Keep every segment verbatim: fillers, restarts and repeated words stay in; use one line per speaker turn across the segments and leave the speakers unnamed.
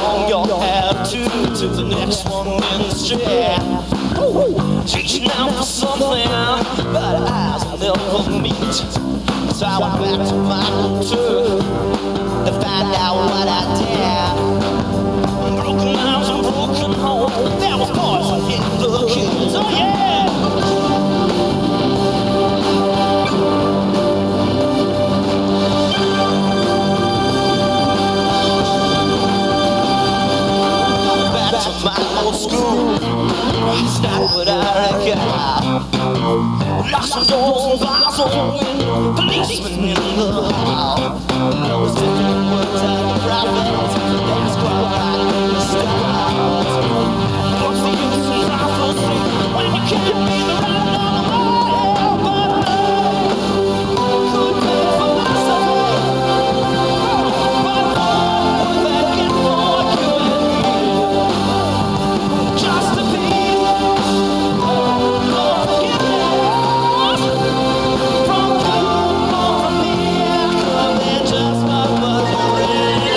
from your attitude to the next one in the street. Reaching out for something, but eyes will never meet. So I went back to my hotel to find out what I did. Broken arms and broken home, there was poison in the kids. Oh yeah! Back to my old school, it's not what I reckon. Lost some doors and bars open, policemen in the hall. Those different words at the prophets, that's quite right in the stars. What's the use in prophecy when you can't be the right one of mine? But I could be for myself, but what would that get for you and me? Just a piece of forgiveness from you or from me. Could be just what was real.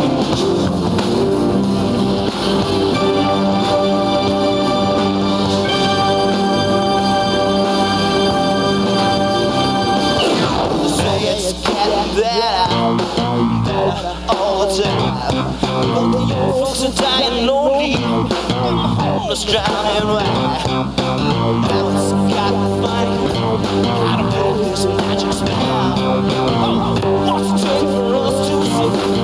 Say it's getting better, better all the time. But the young folks are dying lonely, and the homeless drowning right. Now it's gotta find how to build this magic spell. Oh, what's it take for us to see?